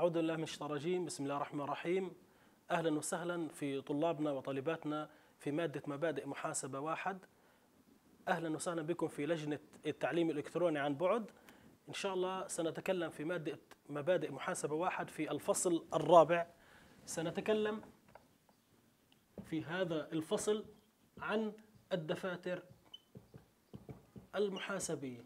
أعوذ بالله من الشيطان الرجيم. بسم الله الرحمن الرحيم. أهلا وسهلا في طلابنا وطالباتنا في مادة مبادئ محاسبة 1. أهلا وسهلا بكم في لجنة التعليم الإلكتروني عن بعد. إن شاء الله سنتكلم في مادة مبادئ محاسبة 1 في الفصل الرابع. سنتكلم في هذا الفصل عن الدفاتر المحاسبية.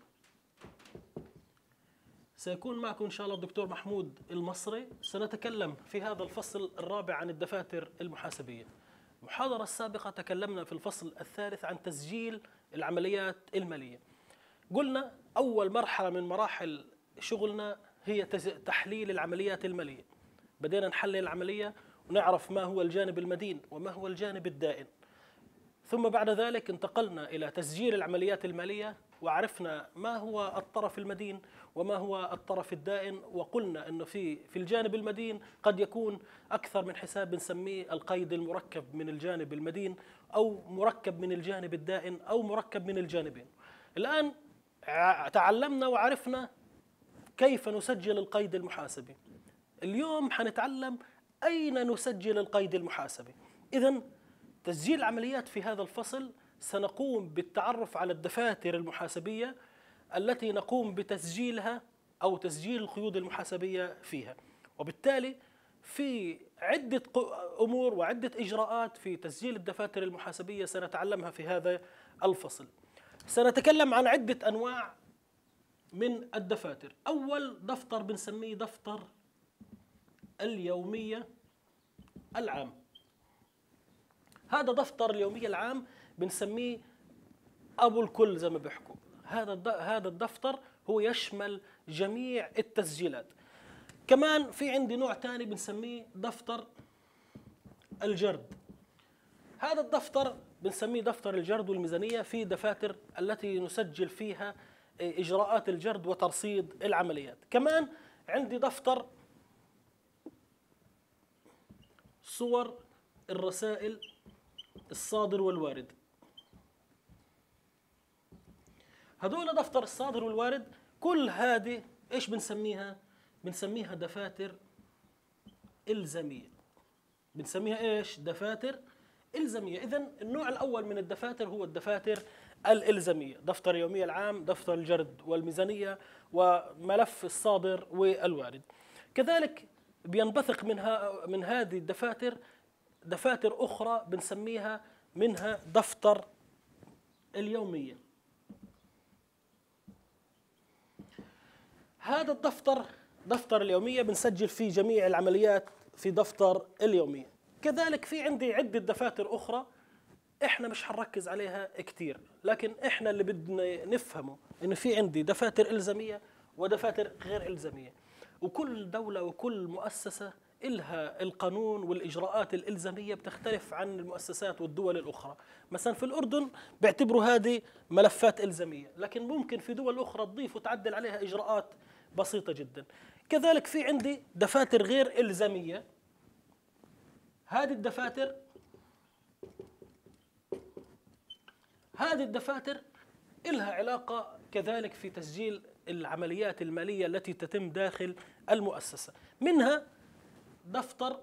سيكون معكم إن شاء الله الدكتور محمود المصري. سنتكلم في هذا الفصل الرابع عن الدفاتر المحاسبية. المحاضرة السابقة تكلمنا في الفصل الثالث عن تسجيل العمليات المالية. قلنا أول مرحلة من مراحل شغلنا هي تحليل العمليات المالية. بدينا نحلل العملية ونعرف ما هو الجانب المدين وما هو الجانب الدائن. ثم بعد ذلك انتقلنا إلى تسجيل العمليات المالية وعرفنا ما هو الطرف المدين وما هو الطرف الدائن، وقلنا أنه في الجانب المدين قد يكون أكثر من حساب بنسميه القيد المركب من الجانب المدين أو مركب من الجانب الدائن أو مركب من الجانبين. الآن تعلمنا وعرفنا كيف نسجل القيد المحاسبي. اليوم حنتعلم أين نسجل القيد المحاسبي. إذن تسجيل العمليات في هذا الفصل سنقوم بالتعرف على الدفاتر المحاسبية التي نقوم بتسجيلها أو تسجيل القيود المحاسبية فيها، وبالتالي في عدة أمور وعدة إجراءات في تسجيل الدفاتر المحاسبية سنتعلمها في هذا الفصل. سنتكلم عن عدة أنواع من الدفاتر. أول دفتر بنسميه دفتر اليومية العام. هذا دفتر اليومية العام بنسميه أبو الكل زي ما بيحكوا. هذا الدفتر هو يشمل جميع التسجيلات. كمان في عندي نوع ثاني بنسميه دفتر الجرد. هذا الدفتر بنسميه دفتر الجرد والميزانية، في دفاتر التي نسجل فيها إجراءات الجرد وترصيد العمليات. كمان عندي دفتر صور الرسائل الصادر والوارد. هذول دفتر الصادر والوارد كل هذه ايش بنسميها؟ بنسميها دفاتر إلزامية. بنسميها ايش؟ دفاتر إلزامية. إذن النوع الأول من الدفاتر هو الدفاتر الإلزامية، دفتر اليومية العام، دفتر الجرد والميزانية، وملف الصادر والوارد. كذلك بينبثق من هذه الدفاتر دفاتر أخرى بنسميها منها دفتر اليومية. هذا الدفتر دفتر اليومية بنسجل فيه جميع العمليات في دفتر اليومية. كذلك في عندي عدة دفاتر أخرى إحنا مش حنركز عليها كتير، لكن إحنا اللي بدنا نفهمه إنه في عندي دفاتر إلزامية ودفاتر غير إلزامية، وكل دولة وكل مؤسسة إلها القانون والإجراءات الإلزامية بتختلف عن المؤسسات والدول الأخرى. مثلا في الأردن بيعتبروا هذه ملفات إلزامية، لكن ممكن في دول أخرى تضيف وتعدل عليها إجراءات بسيطة جدا. كذلك في عندي دفاتر غير إلزامية. هذه الدفاتر إلها علاقة كذلك في تسجيل العمليات المالية التي تتم داخل المؤسسة. منها دفتر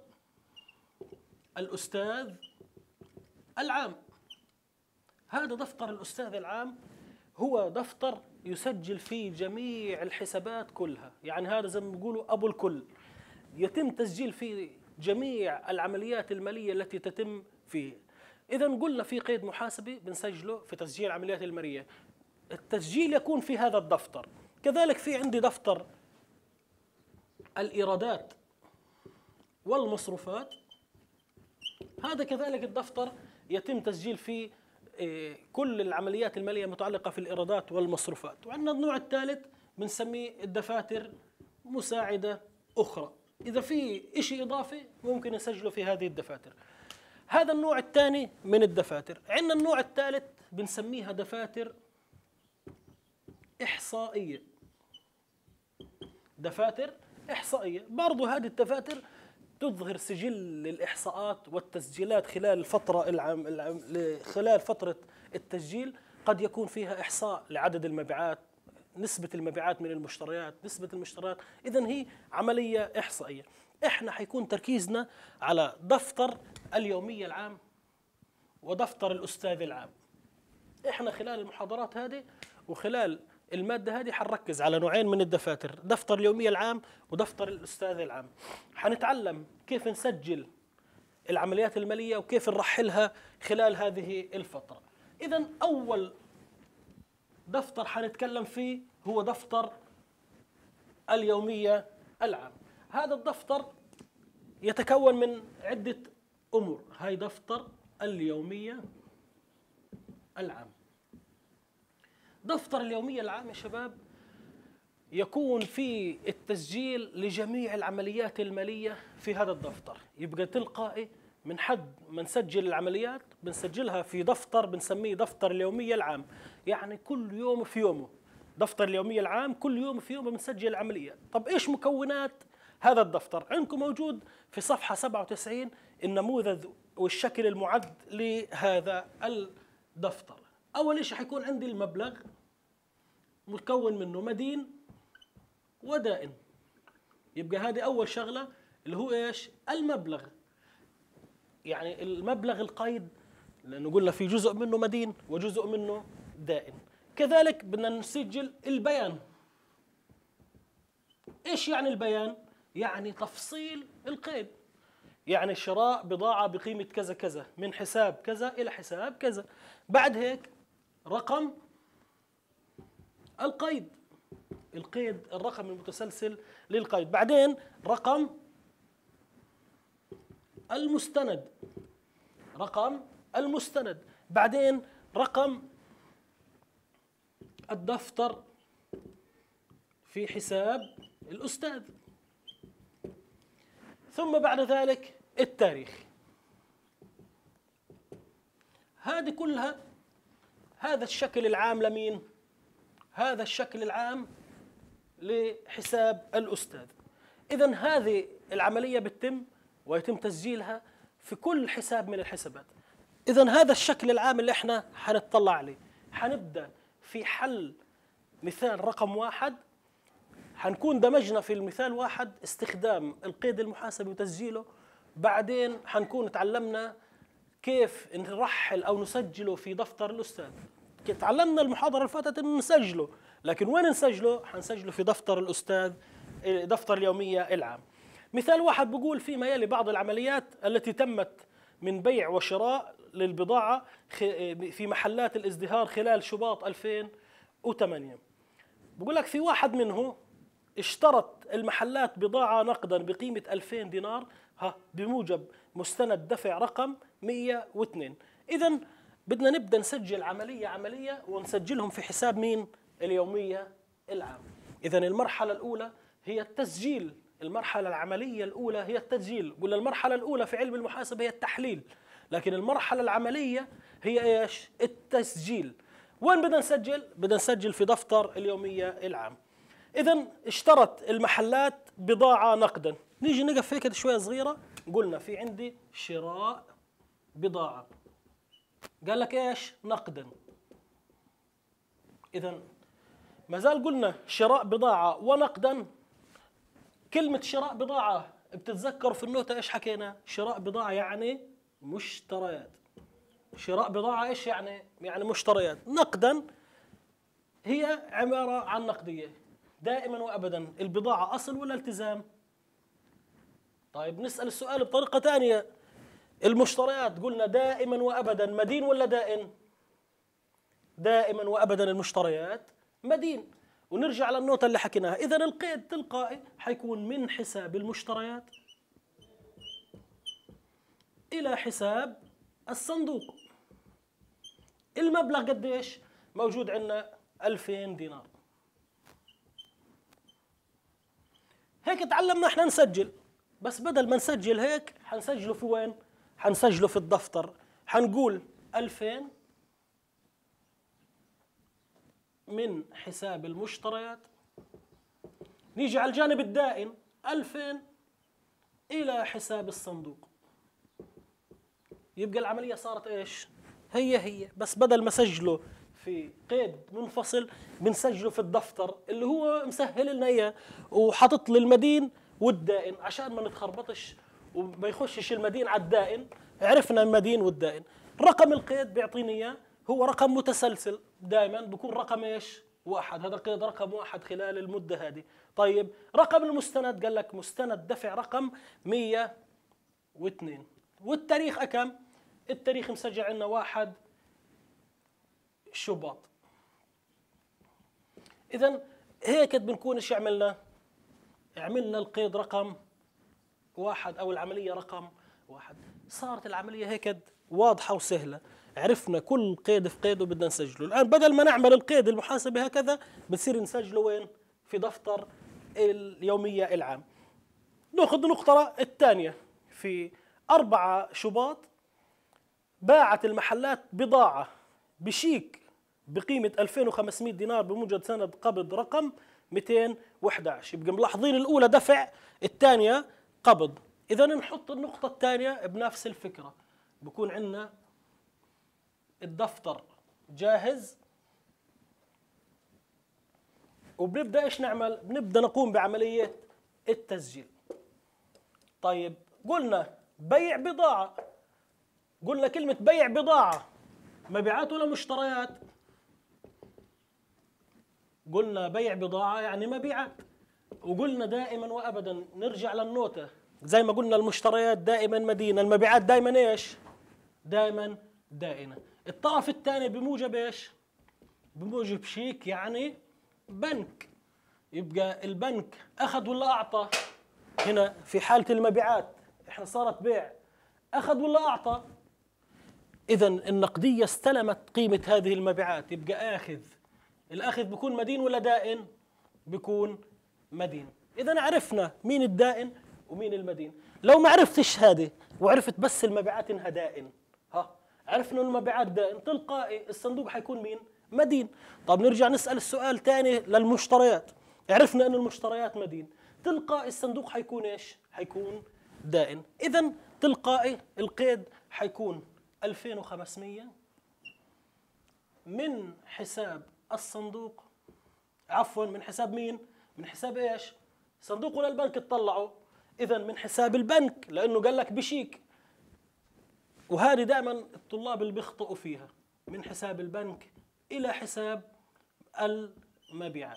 الأستاذ العام. هذا دفتر الأستاذ العام هو دفتر يسجل فيه جميع الحسابات كلها، يعني هذا زي ما بيقولوا أبو الكل، يتم تسجيل فيه جميع العمليات المالية التي تتم فيه. إذا قلنا في قيد محاسبي بنسجله في تسجيل العمليات المالية، التسجيل يكون في هذا الدفتر. كذلك في عندي دفتر الإيرادات والمصروفات. هذا كذلك الدفتر يتم تسجيل فيه كل العمليات المالية المتعلقة في الإيرادات والمصروفات. وعندنا النوع الثالث بنسميه الدفاتر مساعدة أخرى. إذا في شيء إضافي ممكن نسجله في هذه الدفاتر. هذا النوع الثاني من الدفاتر. عندنا النوع الثالث بنسميها دفاتر إحصائية. دفاتر إحصائية برضو هذه الدفاتر تظهر سجل الإحصاءات والتسجيلات خلال خلال فترة التسجيل. قد يكون فيها إحصاء لعدد المبيعات، نسبة المبيعات من المشتريات، نسبة المشتريات، إذن هي عملية إحصائية. إحنا حيكون تركيزنا على دفتر اليومية العام ودفتر الأستاذ العام. إحنا خلال المحاضرات هذه وخلال المادة هذه حنركز على نوعين من الدفاتر، دفتر اليومية العام ودفتر الأستاذ العام. حنتعلم كيف نسجل العمليات المالية وكيف نرحلها خلال هذه الفترة. إذن أول دفتر حنتكلم فيه هو دفتر اليومية العام. هذا الدفتر يتكون من عدة أمور. هاي دفتر اليومية العام. دفتر اليومية العام يا شباب يكون في التسجيل لجميع العمليات المالية في هذا الدفتر، يبقى تلقائي من حد ما نسجل العمليات بنسجلها في دفتر بنسميه دفتر اليومية العام، يعني كل يوم في يومه. دفتر اليومية العام كل يوم في يومه بنسجل العمليات. طب إيش مكونات هذا الدفتر؟ عندكم موجود في صفحة 97 النموذج والشكل المعد لهذا الدفتر. أول شيء حيكون عندي المبلغ مكون منه مدين ودائن، يبقى هذه أول شغلة اللي هو إيش؟ المبلغ، يعني المبلغ القيد، لأنه قلنا في جزء منه مدين وجزء منه دائن. كذلك بدنا نسجل البيان. إيش يعني البيان؟ يعني تفصيل القيد، يعني شراء بضاعة بقيمة كذا كذا من حساب كذا إلى حساب كذا. بعد هيك رقم القيد، القيد الرقم المتسلسل للقيد. بعدين رقم المستند، رقم المستند. بعدين رقم الدفتر في حساب الأستاذ. ثم بعد ذلك التاريخ. هذه كلها، هذا الشكل العام لمين؟ هذا الشكل العام لحساب الأستاذ. إذن هذه العملية بتتم ويتم تسجيلها في كل حساب من الحسابات. إذن هذا الشكل العام اللي احنا حنطلع عليه. حنبدأ في حل مثال رقم 1. حنكون دمجنا في المثال 1 استخدام القيد المحاسبي وتسجيله. بعدين حنكون تعلمنا كيف نرحل أو نسجله في دفتر الأستاذ. تعلمنا المحاضرة اللي فاتت إنه نسجله، لكن وين نسجله؟ حنسجله في دفتر الأستاذ، دفتر اليومية العام. مثال 1 بقول: فيما يلي بعض العمليات التي تمت من بيع وشراء للبضاعة في محلات الازدهار خلال شباط 2008. بقول لك في واحد منه اشترت المحلات بضاعة نقدا بقيمة 2000 دينار بموجب مستند دفع رقم 102. إذن بدنا نبدأ نسجل عملية ونسجلهم في حساب مين؟ اليومية العام. إذن المرحلة الأولى هي التسجيل، المرحلة العملية الأولى هي التسجيل. قلنا المرحلة الأولى في علم المحاسبة هي التحليل، لكن المرحلة العملية هي إيش؟ التسجيل. وين بدنا نسجل؟ بدنا نسجل في دفتر اليومية العام. إذن اشترت المحلات بضاعة نقدا. نيجي نقف هيك شوية صغيرة. قلنا في عندي شراء بضاعة، قال لك إيش؟ نقدا. إذن ما زال قلنا شراء بضاعة ونقدا. كلمة شراء بضاعة بتتذكروا في النوتة إيش حكينا؟ شراء بضاعة يعني مشتريات. شراء بضاعة إيش يعني؟ يعني مشتريات. نقدا هي عبارة عن نقدية دائما وأبدا. البضاعة أصل ولا التزام؟ طيب نسأل السؤال بطريقة ثانية. المشتريات قلنا دائما وأبدا مدين ولا دائن؟ دائما وأبدا المشتريات مدين. ونرجع للنوتة اللي حكيناها. إذا القيد تلقائي حيكون من حساب المشتريات إلى حساب الصندوق. المبلغ قديش؟ موجود عندنا 2000 دينار. هيك تعلمنا احنا نسجل، بس بدل ما نسجل هيك حنسجله في وين؟ حنسجله في الدفتر. حنقول 2000 من حساب المشتريات. نيجي على الجانب الدائن 2000 إلى حساب الصندوق. يبقى العملية صارت إيش؟ هي بس بدل ما سجله في قيد منفصل بنسجله في الدفتر اللي هو مسهل لنا اياه، وحاطط لي المدين والدائن عشان ما نتخربطش وما يخشش المدين على الدائن. عرفنا المدين والدائن. رقم القيد بيعطيني اياه هو رقم متسلسل، دائما بكون رقم ايش؟ واحد. هذا قيد رقم واحد خلال المدة هذه. طيب رقم المستند قال لك مستند دفع رقم 102، والتاريخ أكم؟ التاريخ مسجل عندنا 1 شباط. إذا هيك بنكون ايش عملنا؟ عملنا القيد رقم واحد أو العملية رقم واحد. صارت العملية هيك واضحة وسهلة، عرفنا كل قيد في قيده بدنا نسجله. الآن بدل ما نعمل القيد المحاسبي هكذا بصير نسجله وين؟ في دفتر اليومية العام. نأخذ النقطة الثانية. في 4 شباط باعت المحلات بضاعة بشيك بقيمة 2500 دينار بموجب سند قبض رقم 211. يبقى ملاحظين الأولى دفع، الثانية قبض. إذا نحط النقطة الثانية بنفس الفكرة، بكون عندنا الدفتر جاهز وبنبدأ إيش نعمل؟ بنبدأ نقوم بعملية التسجيل. طيب قلنا بيع بضاعة، قلنا كلمة بيع بضاعة مبيعات ولا مشتريات؟ قلنا بيع بضاعة يعني مبيعات. وقلنا دائما وأبدا نرجع للنوتة زي ما قلنا المشتريات دائما مدينة، المبيعات دائما ايش؟ دائما دائنة. الطرف الثاني بموجب ايش؟ بموجب شيك يعني بنك. يبقى البنك أخذ ولا أعطى؟ هنا في حالة المبيعات احنا صارت بيع، أخذ ولا أعطى؟ إذا النقدية استلمت قيمة هذه المبيعات، يبقى آخذ. الأخذ بيكون مدين ولا دائن؟ بيكون مدين. إذا عرفنا مين الدائن ومين المدين. لو ما عرفتش هذه وعرفت بس المبيعات إنها دائن، عرفنا إن المبيعات دائن، تلقائي الصندوق حيكون مين؟ مدين. طب نرجع نسأل السؤال ثاني للمشتريات. عرفنا إن المشتريات مدين، تلقائي الصندوق حيكون إيش؟ حيكون دائن. إذا تلقائي القيد حيكون 2500 من حساب الصندوق، عفوا من حساب مين؟ من حساب ايش؟ صندوق ولا البنك تطلعوا؟ اذا من حساب البنك لانه قال لك بشيك، وهذه دائما الطلاب اللي بيخطئوا فيها، من حساب البنك الى حساب المبيعات.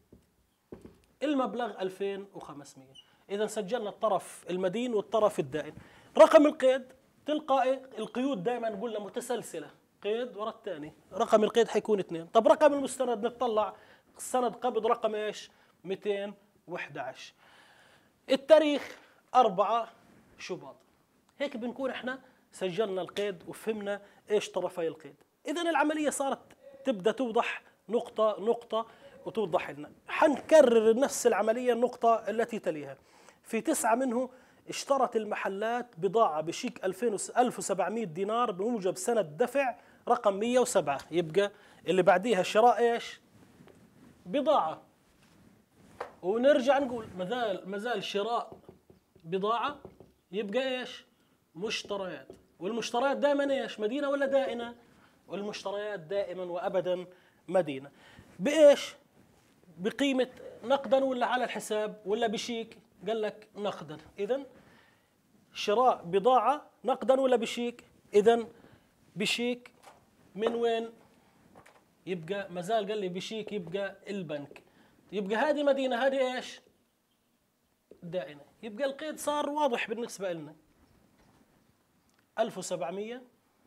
المبلغ 2500. اذا سجلنا الطرف المدين والطرف الدائن. رقم القيد تلقائي القيود دائما قلنا متسلسله، قيد ورا الثاني، رقم القيد حيكون 2. طب رقم المستند نطلع سند قبض رقم ايش؟ 211. التاريخ 4 شباط. هيك بنكون احنا سجلنا القيد وفهمنا ايش طرفي القيد. اذا العمليه صارت تبدا توضح نقطه نقطه وتوضح لنا. حنكرر نفس العمليه النقطه التي تليها. في 9 منه اشترت المحلات بضاعة بشيك 1700 دينار بموجب سند دفع رقم 107. يبقى اللي بعديها شراء ايش؟ بضاعة. ونرجع نقول مازال شراء بضاعة، يبقى ايش؟ مشتريات. والمشتريات دائما ايش؟ مدينة ولا دائنة؟ والمشتريات دائما وابدا مدينة. بايش؟ بقيمة نقدا ولا على الحساب ولا بشيك؟ قال لك نقدا. اذا شراء بضاعة نقدا ولا بشيك؟ إذن بشيك. من وين؟ يبقى مازال قال لي بشيك، يبقى البنك. يبقى هذه مدينة، هذه ايش؟ دائنة. يبقى القيد صار واضح بالنسبة لنا. 1700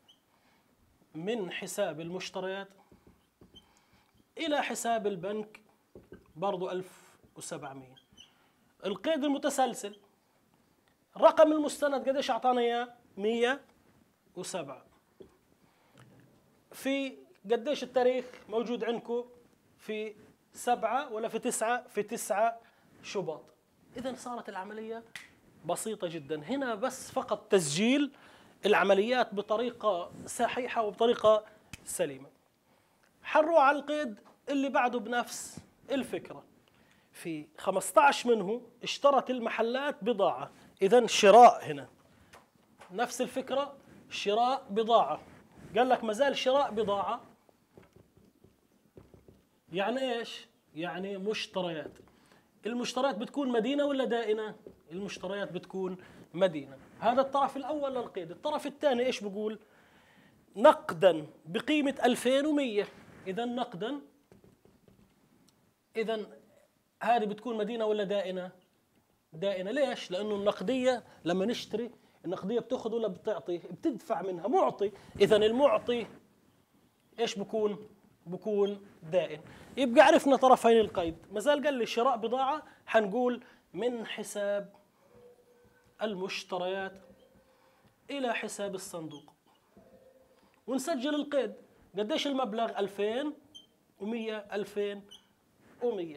من حساب المشتريات إلى حساب البنك برضو 1700. القيد المتسلسل رقم المستند قديش أعطانا إياه؟ 107. في قديش التاريخ موجود عندكم؟ في 7 ولا في 9؟ في 9 شباط. إذا صارت العملية بسيطة جدا. هنا بس فقط تسجيل العمليات بطريقة صحيحة وبطريقة سليمة. حنروح على القيد اللي بعده بنفس الفكرة. في 15 منه اشترت المحلات بضاعة. إذن شراء هنا نفس الفكرة، شراء بضاعة. قال لك مازال شراء بضاعة، يعني ايش؟ يعني مشتريات. المشتريات بتكون مدينة ولا دائنة؟ المشتريات بتكون مدينة. هذا الطرف الأول للقيد. الطرف الثاني ايش بقول؟ نقدا بقيمة 2100. إذا نقدا، إذا هذه بتكون مدينة ولا دائنة؟ دائنة. ليش؟ لأنه النقدية لما نشتري النقدية بتاخذ ولا بتعطي؟ بتدفع منها، معطي. إذا المعطي ايش بكون؟ بكون دائن. يبقى عرفنا طرفين القيد. ما زال قال لي شراء بضاعة، حنقول من حساب المشتريات إلى حساب الصندوق، ونسجل القيد. قديش المبلغ؟ 2100. 2100.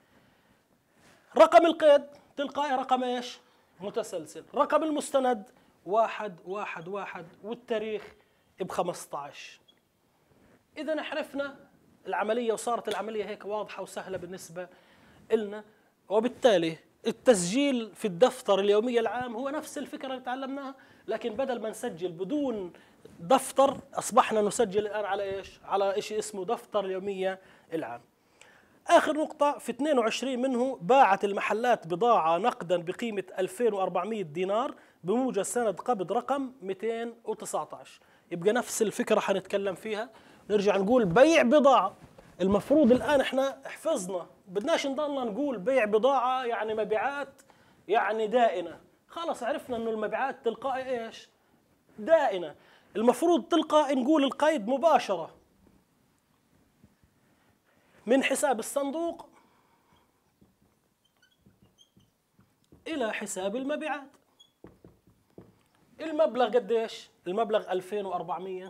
رقم القيد تلقائي رقم ايش؟ متسلسل. رقم المستند 111 والتاريخ ب15. إذا عرفنا العملية وصارت العملية هيك واضحة وسهلة بالنسبة لنا، وبالتالي التسجيل في الدفتر اليومي العام هو نفس الفكرة اللي تعلمناها، لكن بدل ما نسجل بدون دفتر أصبحنا نسجل الآن على إيش؟ على شيء اسمه دفتر اليومية العام. آخر نقطة في 22 منه، باعت المحلات بضاعة نقدا بقيمة 2400 دينار بموجب سند قبض رقم 219. يبقى نفس الفكرة حنتكلم فيها. نرجع نقول بيع بضاعة. المفروض الآن احنا حفظنا، بدناش نضلنا نقول بيع بضاعة يعني مبيعات يعني دائنة. خلص عرفنا انه المبيعات تلقائي ايش؟ دائنة. المفروض تلقائي نقول القيد مباشرة من حساب الصندوق إلى حساب المبيعات. المبلغ قديش؟ المبلغ 2400.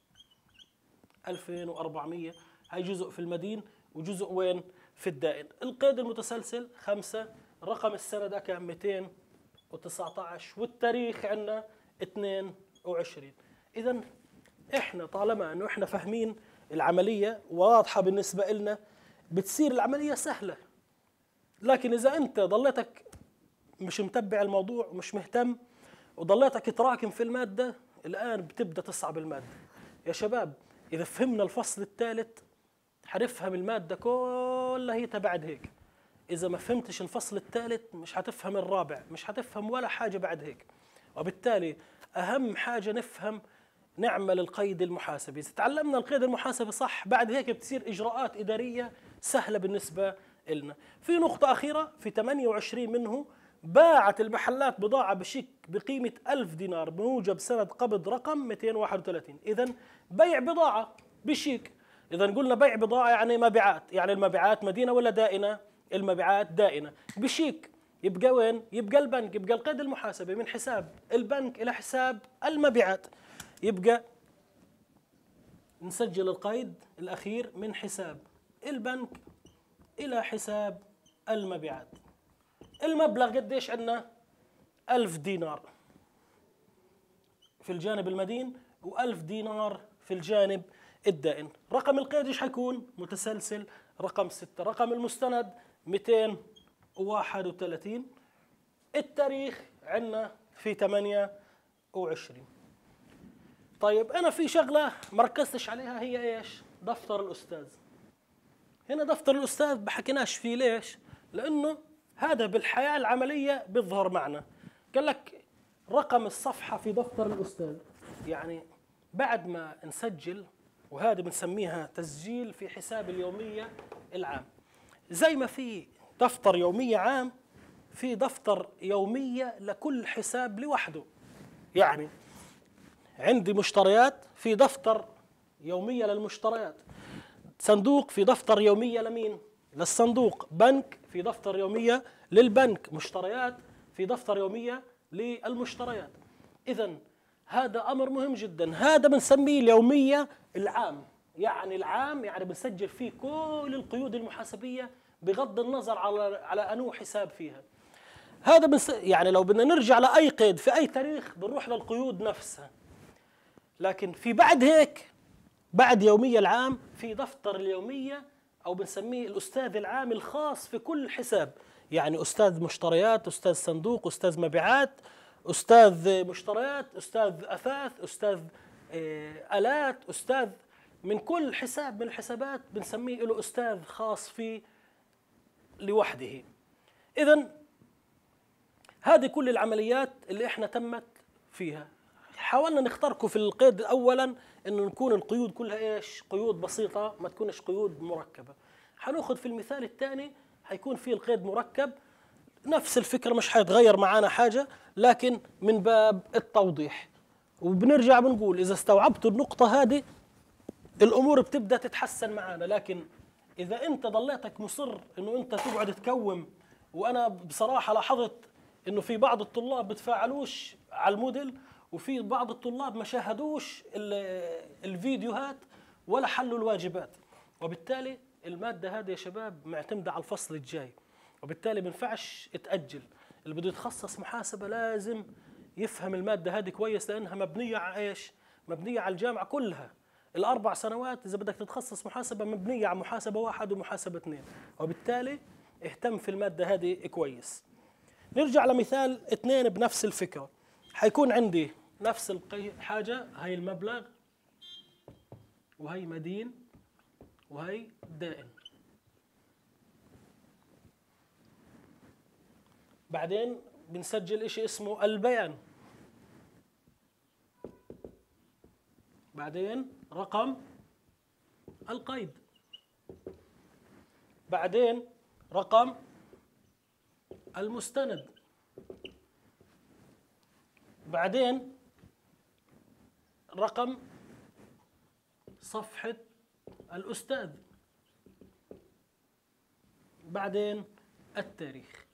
2400 هاي جزء في المدين وجزء وين؟ في الدائن. القيد المتسلسل 5. رقم السند كان 219 والتاريخ عندنا 22. إذا احنا طالما انه احنا فاهمين العملية واضحة بالنسبة لنا بتصير العملية سهلة. لكن إذا أنت ضليتك مش متبع الموضوع ومش مهتم وضليتك تراكم في المادة، الآن بتبدأ تصعب المادة. يا شباب إذا فهمنا الفصل الثالث حنفهم المادة كلها هي بعد هيك. إذا ما فهمتش الفصل الثالث مش هتفهم الرابع، مش هتفهم ولا حاجة بعد هيك. وبالتالي أهم حاجة نفهم نعمل القيد المحاسبي. إذا تعلمنا القيد المحاسبي صح بعد هيك بتصير إجراءات إدارية سهلة بالنسبة لنا. في نقطة أخيرة في 28 منه، باعت المحلات بضاعة بشيك بقيمة 1000 دينار بموجب سند قبض رقم 231. إذا بيع بضاعة بشيك. إذا قلنا بيع بضاعة يعني مبيعات، يعني المبيعات مدينة ولا دائنة؟ المبيعات دائنة. بشيك يبقى وين؟ يبقى البنك، يبقى القيد المحاسبي من حساب البنك إلى حساب المبيعات. يبقى نسجل القيد الأخير من حساب البنك إلى حساب المبيعات. المبلغ قديش عندنا؟ 1000 دينار في الجانب المدين و1000 دينار في الجانب الدائن. رقم القيد ايش حيكون؟ متسلسل رقم 6. رقم المستند 231. التاريخ عندنا في 28. طيب أنا في شغلة ما ركزتش عليها، هي إيش؟ دفتر الأستاذ. هنا دفتر الأستاذ بحكيناش فيه. ليش؟ لأنه هذا بالحياة العملية بيظهر معنا. قال لك رقم الصفحة في دفتر الأستاذ، يعني بعد ما نسجل، وهذا بنسميها تسجيل في حساب اليومية العام. زي ما في دفتر يومية عام في دفتر يومية لكل حساب لوحده. يعني عندي مشتريات في دفتر يومية للمشتريات، صندوق في دفتر يومية لمين؟ للصندوق، بنك في دفتر يومية للبنك، مشتريات في دفتر يومية للمشتريات. إذا هذا أمر مهم جدا. هذا بنسميه اليومية العام. يعني العام يعني بنسجل فيه كل القيود المحاسبية بغض النظر على أنو حساب فيها. هذا يعني لو بدنا نرجع لأي قيد في أي تاريخ بنروح للقيود نفسها. لكن في بعد هيك بعد يومية العام في دفتر اليومية أو بنسميه الأستاذ العام الخاص في كل حساب. يعني أستاذ مشتريات، أستاذ صندوق، أستاذ مبيعات، أستاذ مشتريات، أستاذ أثاث، أستاذ آلات، أستاذ من كل حساب من الحسابات بنسميه له أستاذ خاص فيه لوحده. إذن هذه كل العمليات اللي احنا تمت فيها. حاولنا نخترقه في القيد أولا إنه نكون القيود كلها إيش؟ قيود بسيطة، ما تكونش قيود مركبة. حناخذ في المثال الثاني حيكون فيه القيد مركب، نفس الفكرة مش حيتغير معنا حاجة، لكن من باب التوضيح. وبنرجع بنقول إذا استوعبتوا النقطة هذه الأمور بتبدأ تتحسن معنا. لكن إذا أنت ضليتك مصر إنه أنت تقعد تكوم، وأنا بصراحة لاحظت إنه في بعض الطلاب بتفاعلوش على الموديل، وفي بعض الطلاب ما شاهدوش الفيديوهات ولا حلوا الواجبات، وبالتالي المادة هذه يا شباب معتمدة على الفصل الجاي، وبالتالي ما ينفعش تأجل. اللي بده يتخصص محاسبة لازم يفهم المادة هذه كويس، لأنها مبنية على إيش؟ مبنية على الجامعة كلها. الأربع سنوات إذا بدك تتخصص محاسبة مبنية على محاسبة 1 ومحاسبة 2، وبالتالي اهتم في المادة هذه كويس. نرجع لمثال 2 بنفس الفكرة. حيكون عندي نفس الحاجة، هي المبلغ وهي مدين وهي دائن. بعدين بنسجل إشي اسمه البيان، بعدين رقم القيد، بعدين رقم المستند، بعدين رقم صفحة الأستاذ، بعدين التاريخ.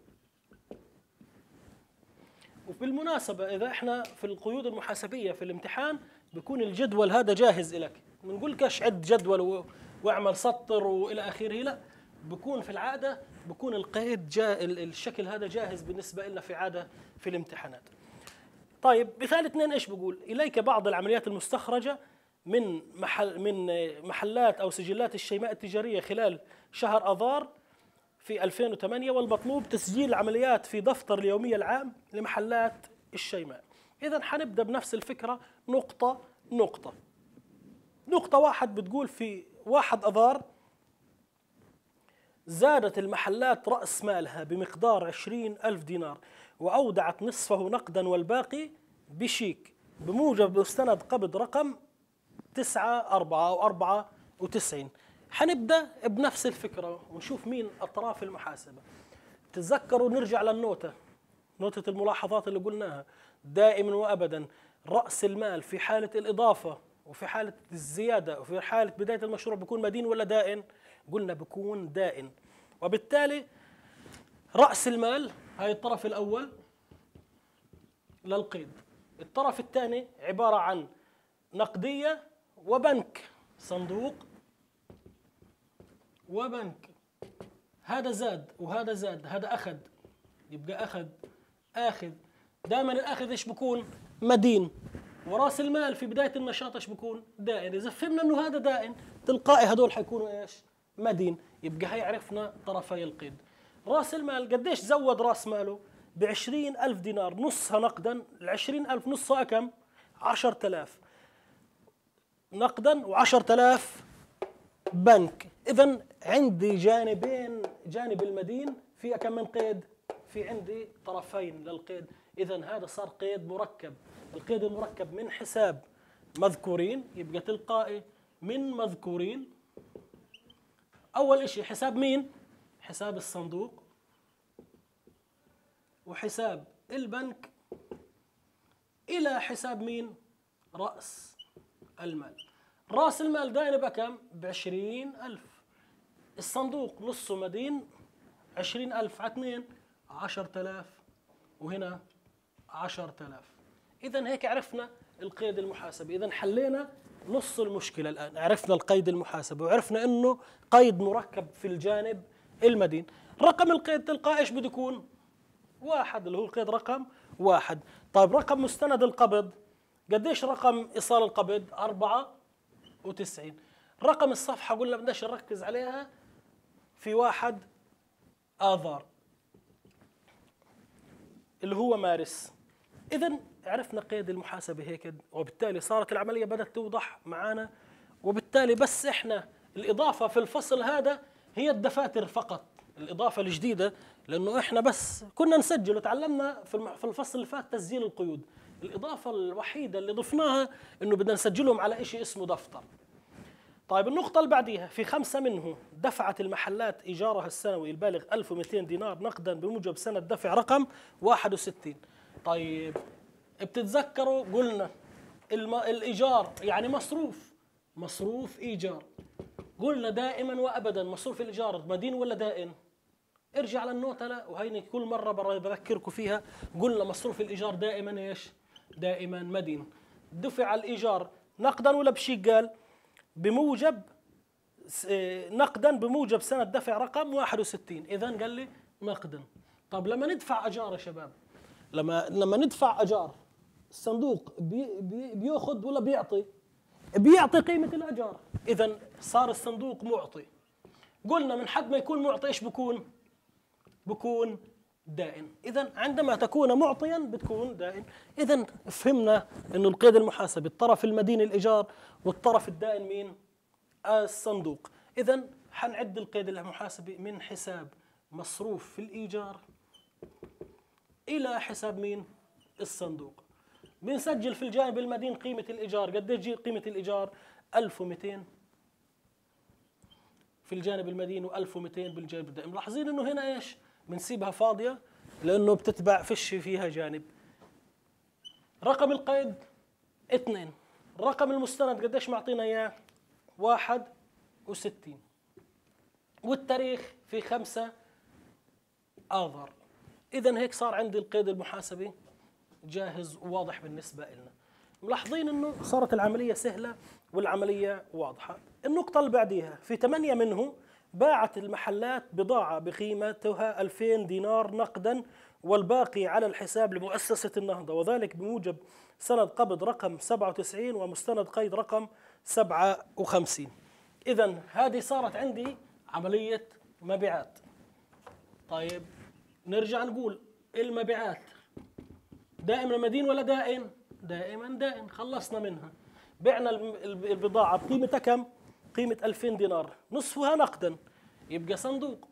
وبالمناسبة إذا إحنا في القيود المحاسبية في الامتحان بيكون الجدول هذا جاهز لك، ما نقولكش عد جدول واعمل سطر وإلى آخره، لا، بكون في العادة بكون القيد الشكل هذا جاهز بالنسبة لنا في عادة في الامتحانات. طيب مثال 2 إيش بقول؟ إليك بعض العمليات المستخرجة من محلات أو سجلات الشيماء التجارية خلال شهر آذار في 2008، والمطلوب تسجيل العمليات في دفتر اليومية العام لمحلات الشيماء. إذا حنبدأ بنفس الفكرة نقطة نقطة. نقطة 1 بتقول في 1 آذار زادت المحلات رأس مالها بمقدار 20,000 دينار، وأودعت نصفه نقدا والباقي بشيك بموجب مستند قبض رقم 94 أو 94. حنبدأ بنفس الفكرة ونشوف مين أطراف المحاسبة. تتذكروا نرجع للنوتة، نوتة الملاحظات اللي قلناها، دائما وأبدا رأس المال في حالة الإضافة وفي حالة الزيادة وفي حالة بداية المشروع بيكون مدين ولا دائن؟ قلنا بيكون دائن. وبالتالي رأس المال هاي الطرف الأول للقيد، الطرف الثاني عبارة عن نقدية وبنك، صندوق وبنك. هذا زاد وهذا زاد، هذا أخذ يبقى آخذ. دائما الآخذ إيش بكون؟ مدين. وراس المال في بداية النشاط إيش بكون؟ دائن. إذا فهمنا إنه هذا دائن تلقائي هدول حيكونوا إيش؟ مدين. يبقى هي عرفنا طرفي القيد. راس المال قديش زود راس ماله؟ ب20,000 دينار، نصها نقدا. ال20,000 نصها كم؟ 10,000 نقدا و10,000 بنك. إذا عندي جانبين، جانب المدين فيها كم من قيد؟ في عندي طرفين للقيد. إذا هذا صار قيد مركب. القيد المركب من حساب مذكورين يبقى تلقائي من مذكورين. أول إشي حساب مين؟ حساب الصندوق وحساب البنك إلى حساب مين؟ رأس المال. رأس المال داين بكم؟ ب20,000. الصندوق نصه مدين، 20,000 على 2 10,000، وهنا 10,000. إذا هيك عرفنا القيد المحاسبي. إذا حلينا نص المشكلة الآن، عرفنا القيد المحاسبي وعرفنا إنه قيد مركب في الجانب المدين. رقم القيد تلقاه إيش بده يكون؟ 1 اللي هو القيد رقم 1. طيب رقم مستند القبض قديش؟ رقم إيصال القبض 94. رقم الصفحة قلنا بدناش نركز عليها في 1 آذار اللي هو مارس. إذن عرفنا قيد المحاسبة هيك، وبالتالي صارت العملية بدأت توضح معنا وبالتالي بس احنا الإضافة في الفصل هذا هي الدفاتر فقط، الإضافة الجديدة، لأنه احنا بس كنا نسجل وتعلمنا في الفصل اللي فات تسجيل القيود. الإضافة الوحيدة اللي ضفناها إنه بدنا نسجلهم على شيء اسمه دفتر. طيب النقطة اللي بعديها، في 5 منه دفعت المحلات إيجارها السنوي البالغ 1200 دينار نقدا بموجب سنة دفع رقم 61. طيب بتتذكروا قلنا الإيجار يعني مصروف إيجار. قلنا دائما وأبدا مصروف الإيجار مدين ولا دائن؟ ارجع للنوتة وهيني كل مرة بذكركم فيها. قلنا مصروف الإيجار دائما إيش؟ دائما مدين. دفع الإيجار نقدا ولا بشيء؟ قال بموجب نقدا بموجب سنة دفع رقم 61. إذا قال لي نقدا. طب لما ندفع أجار يا شباب، لما ندفع أجار الصندوق بياخذ ولا بيعطي؟ بيعطي قيمة الأجار. إذا صار الصندوق معطي. قلنا من حد ما يكون معطي إيش بكون دائن. إذا عندما تكون معطيا بتكون دائن. إذا فهمنا إنه القيد المحاسبي الطرف المدين الإيجار والطرف الدائن مين؟ الصندوق. إذا حنعد القيد المحاسبي من حساب مصروف في الإيجار إلى حساب مين؟ الصندوق. بنسجل في الجانب المدين قيمة الإيجار. قد ايش قيمة الإيجار؟ 1200 في الجانب المدين و1200 بالجانب الدائم. ملاحظين إنه هنا إيش؟ بنسيبها فاضية لأنه بتتبع فيش فيها جانب. رقم القيد 2. الرقم المستند قديش معطينا إياه؟ 61. والتاريخ في 5 آذار. إذا هيك صار عندي القيد المحاسبي جاهز وواضح بالنسبة لنا. ملاحظين إنه صارت العملية سهلة والعملية واضحة. النقطة اللي بعديها، في 8 منه باعت المحلات بضاعة بقيمتها 2000 دينار نقدا والباقي على الحساب لمؤسسة النهضة، وذلك بموجب سند قبض رقم 97 ومستند قيد رقم 57. إذا هذه صارت عندي عملية مبيعات. طيب نرجع نقول المبيعات دائما مدين ولا دائن؟ دائما دائن. خلصنا منها. بعنا البضاعة بقيمتها كم؟ قيمة 2000 دينار، نصفها نقدا يبقى صندوق،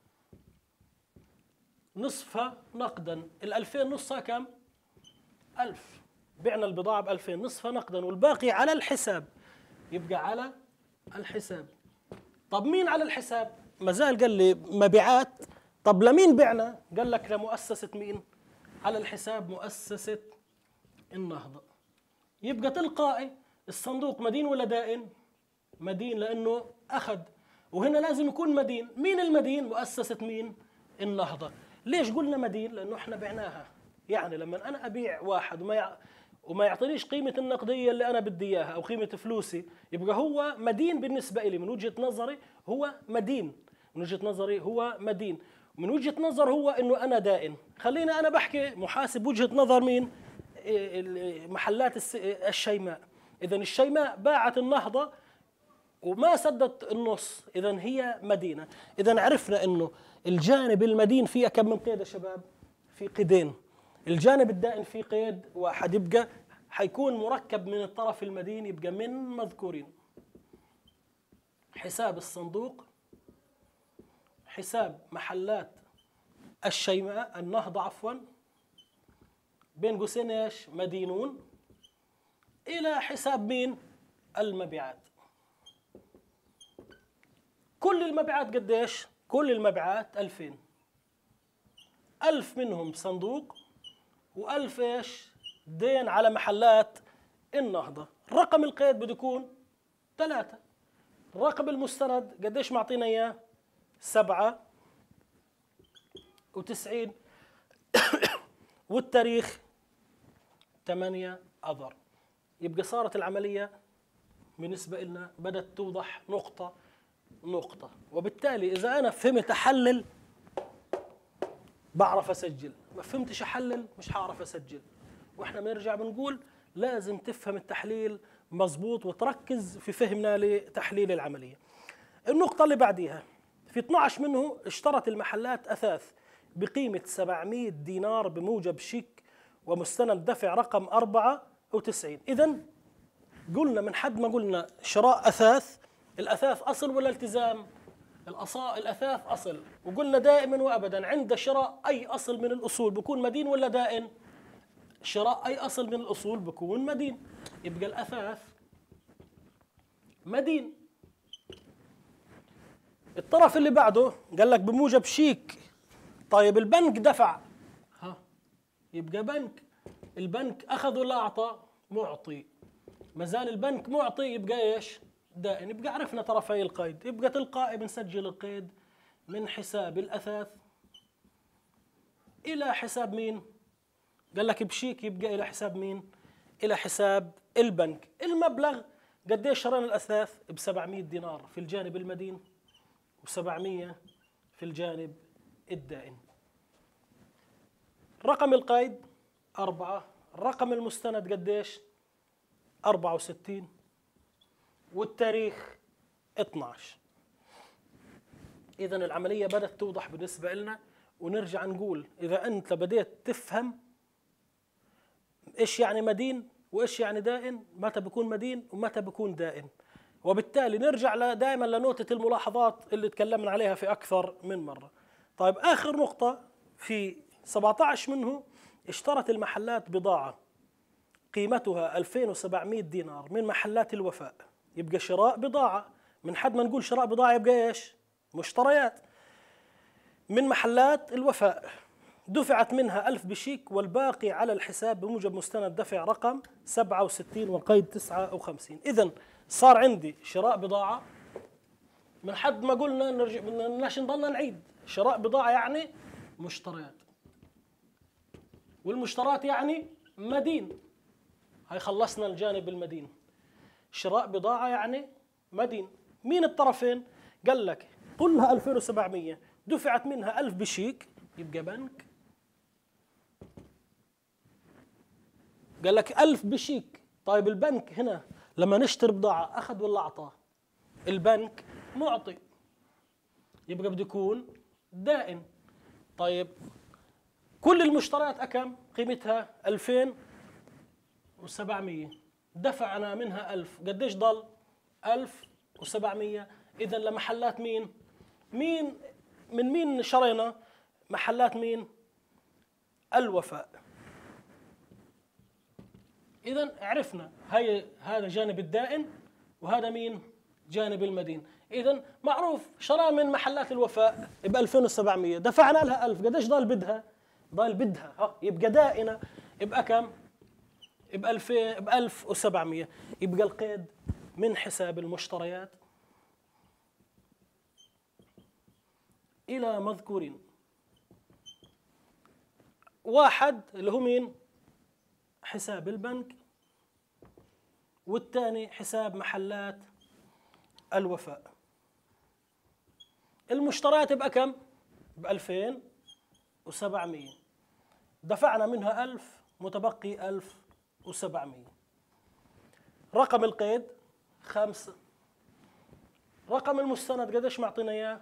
نصفها نقدا. ال2000 نصها كم؟ 1000. بعنا البضاعة ب2000 نصفها نقدا والباقي على الحساب، يبقى على الحساب. طب مين على الحساب؟ ما زال قال لي مبيعات. طب لمين بعنا؟ قال لك لمؤسسة مين؟ على الحساب مؤسسة النهضة. يبقى تلقائي الصندوق مدين ولا دائن؟ مدين لأنه أخذ، وهنا لازم يكون مدين. مين المدين؟ مؤسسة مين؟ النهضة. ليش قلنا مدين؟ لأنه احنا بعناها. يعني لما أنا أبيع واحد وما يعطينيش قيمة النقدية اللي أنا بدي إياها أو قيمة فلوسي، يبقى هو مدين بالنسبة لي. من وجهة نظري هو مدين، من وجهة نظري هو مدين، من وجهة نظر هو إنه أنا دائن. خلينا أنا بحكي محاسب وجهة نظر مين؟ محلات الشيماء. إذا الشيماء باعت النهضة وما سدت النص، إذا هي مدينة. إذا عرفنا إنه الجانب المدين فيه كم من قيد يا شباب؟ في قيدين. الجانب الدائن في قيد واحد، يبقى حيكون مركب من الطرف المدين، يبقى من مذكورين حساب الصندوق، حساب محلات الشيماء النهضة عفوا، بين قوسين ايش؟ مدينون، إلى حساب مين؟ المبيعات. كل المبيعات قديش؟ كل المبيعات 2000. 1000 منهم صندوق و1000 ايش؟ دين على محلات النهضة. رقم القيد بده يكون 3. الرقم المستند قديش معطينا اياه؟ 97 والتاريخ 8 آذار. يبقى صارت العملية بالنسبة لنا بدأت توضح نقطة نقطة، وبالتالي إذا أنا فهمت أحلل بعرف أسجل، ما فهمتش أحلل مش هعرف أسجل. وإحنا بنرجع بنقول لازم تفهم التحليل مظبوط وتركز في فهمنا لتحليل العملية. النقطة اللي بعديها، في 12 منه اشترت المحلات أثاث بقيمة 700 دينار بموجب شيك ومستند دفع رقم 94. إذن قلنا من حد ما قلنا شراء أثاث، الأثاث أصل ولا التزام؟ الأثاث أصل، وقلنا دائما وأبدا عند شراء أي أصل من الأصول بكون مدين ولا دائن؟ شراء أي أصل من الأصول بكون مدين، يبقى الأثاث مدين. الطرف اللي بعده قال لك بموجب شيك. طيب البنك دفع، يبقى بنك. البنك أخذ ولا أعطى؟ معطي. ما زال البنك معطي، يبقى إيش؟ دائن. يبقى عرفنا طرفي القيد، يبقى تلقائي بنسجل القيد من حساب الأثاث إلى حساب مين؟ قال لك بشيك، يبقى إلى حساب مين؟ إلى حساب البنك. المبلغ قديش شرينا الأثاث؟ ب 700 دينار في الجانب المدين و700 في الجانب الدائن. رقم القيد 4، الرقم المستند قديش؟ 64، والتاريخ 12. إذن العملية بدأت توضح بالنسبة لنا، ونرجع نقول إذا أنت بديت تفهم إيش يعني مدين وإيش يعني دائن، متى بيكون مدين ومتى بيكون دائن، وبالتالي نرجع دائما لنوتة الملاحظات اللي تكلمنا عليها في أكثر من مرة. طيب آخر نقطة في 17 منه، اشترت المحلات بضاعة قيمتها 2700 دينار من محلات الوفاء. يبقى شراء بضاعة، من حد ما نقول شراء بضاعة يبقى إيش؟ مشتريات من محلات الوفاء، دفعت منها 1000 بشيك والباقي على الحساب بموجب مستند دفع رقم 67 والقيد 59. إذن صار عندي شراء بضاعة، من حد ما قلنا نرجع بدناش نضلنا نعيد، شراء بضاعة يعني مشتريات، والمشتريات يعني مدين. هاي خلصنا الجانب المدين. شراء بضاعة يعني مدين. مين الطرفين؟ قال لك كلها 2700، دفعت منها 1000 بشيك، يبقى بنك. قال لك 1000 بشيك. طيب البنك هنا لما نشتري بضاعة أخذ ولا أعطى؟ البنك معطي، يبقى بده يكون دائن. طيب كل المشتريات أكم؟ قيمتها 2700، دفعنا منها 1000، قديش ضل؟ 1700. إذا لمحلات مين؟ من مين شرينا؟ محلات مين؟ الوفاء. إذا عرفنا هذا جانب الدائن وهذا مين؟ جانب المدين. إذا معروف شراء من محلات الوفاء ب 2700، دفعنا لها 1000، قديش ضل بدها؟ ضل بدها يبقى دائنة يبقى كم؟ ب 2000 ب 1700. يبقى القيد من حساب المشتريات إلى مذكورين. واحد اللي هو مين؟ حساب البنك، والثاني حساب محلات الوفاء. المشتريات يبقى كم؟ ب 2700، دفعنا منها 1000، متبقي 1700. رقم القيد 5. رقم المستند قديش معطينا اياه؟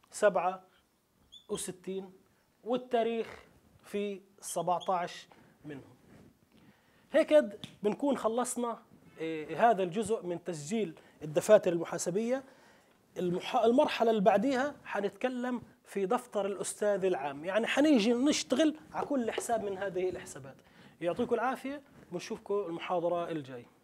67، والتاريخ في 17 منهم. هيك بنكون خلصنا هذا الجزء من تسجيل الدفاتر المحاسبية. المرحلة اللي بعديها حنتكلم في دفتر الأستاذ العام، يعني حنيجي نشتغل على كل حساب من هذه الحسابات. يعطيكم العافية، ونشوفكم المحاضرة الجاي.